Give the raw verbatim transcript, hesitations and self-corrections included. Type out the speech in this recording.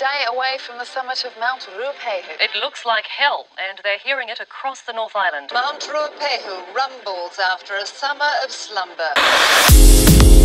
day away from the summit of Mount Ruapehu. It looks like hell, and they're hearing it across the North Island. Mount Ruapehu rumbles after a summer of slumber.